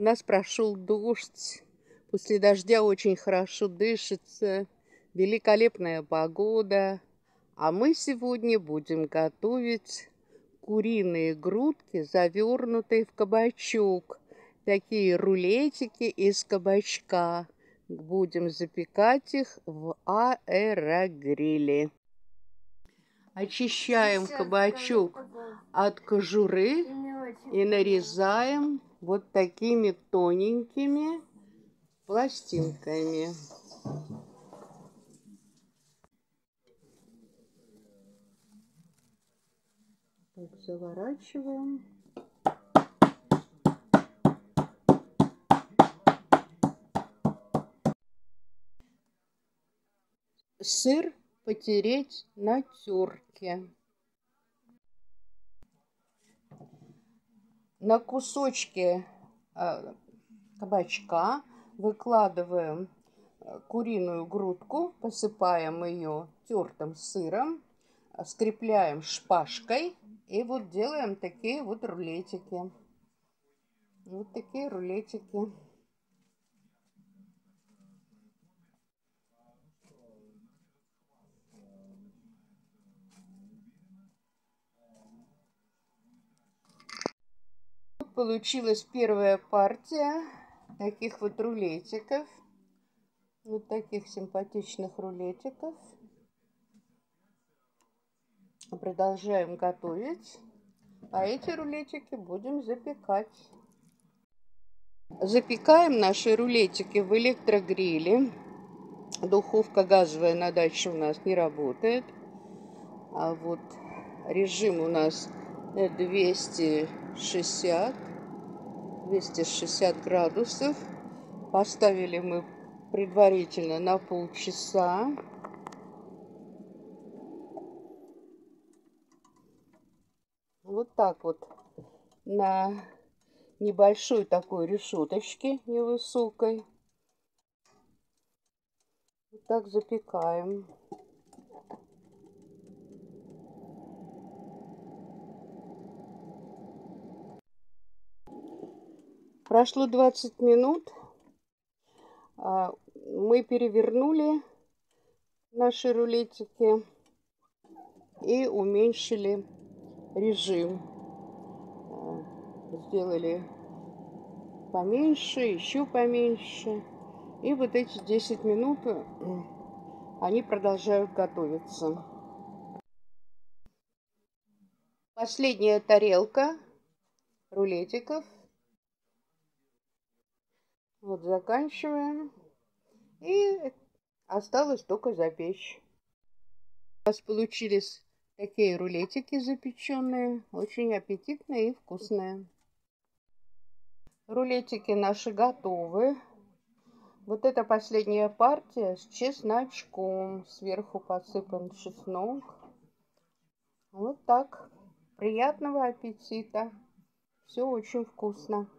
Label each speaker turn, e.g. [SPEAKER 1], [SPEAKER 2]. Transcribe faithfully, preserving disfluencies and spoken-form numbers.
[SPEAKER 1] нас прошел дождь. После дождя очень хорошо дышится. Великолепная погода. А мы сегодня будем готовить куриные грудки, завернутые в кабачок. Такие рулетики из кабачка. Будем запекать их в аэрогриле. Очищаем кабачок от кожуры и нарезаем вот такими тоненькими пластинками. Так, заворачиваем. Сыр потереть на терке. На кусочки э, кабачка выкладываем куриную грудку, посыпаем ее тертым сыром, скрепляем шпажкой и вот делаем такие вот рулетики. Вот такие рулетики. Получилась первая партия таких вот рулетиков. Вот таких симпатичных рулетиков. Продолжаем готовить. А эти рулетики будем запекать. Запекаем наши рулетики в электрогриле. Духовка газовая на даче у нас не работает. А вот режим у нас двести шестьдесят градусов. Поставили мы предварительно на полчаса. Вот так вот на небольшой такой решеточке невысокой. Вот так запекаем. Прошло двадцать минут. Мы перевернули наши рулетики и уменьшили режим. Сделали поменьше, еще поменьше. И вот эти десять минут они продолжают готовиться. Последняя тарелка рулетиков. Вот заканчиваем. И осталось только запечь. У нас получились такие рулетики запеченные. Очень аппетитные и вкусные. Рулетики наши готовы. Вот это последняя партия с чесночком. Сверху посыпан чеснок. Вот так. Приятного аппетита. Все очень вкусно.